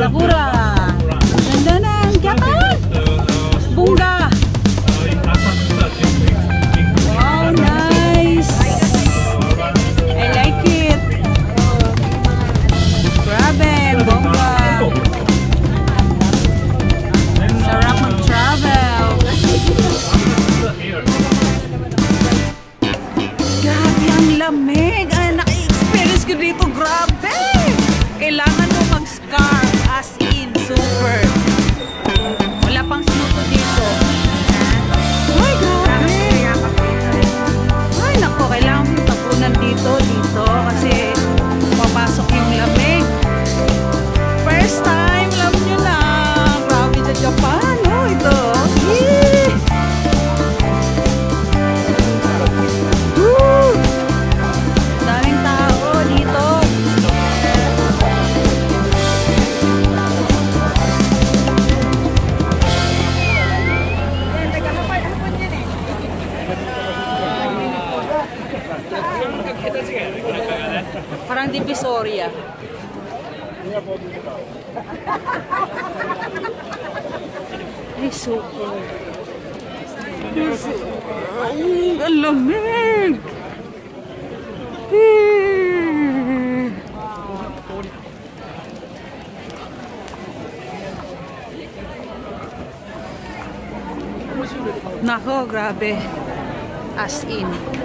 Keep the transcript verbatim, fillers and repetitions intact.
Sakura. Ganda ng Japan. Bunga. Wow, nice. I like it. Grabe, bongga. Sarap mag-travel. Grabe ang lamig. Ay, naka-experience ko dito. Grabe. Kailangan mo mag-scarf as in super. Wala pang sinuto dito. Ay, grabe. Ay, nako. Kailangan mo tapunan dito, dito. Kasi pumapasok yung lamig. First time, alam nyo na. Grabe sa Japan. Oh, ito. Yee! Woo! Daming tao dito. Parang Divisoria. Ay, super. Ay, ang lamig. Eh. Nako, grabe. As in.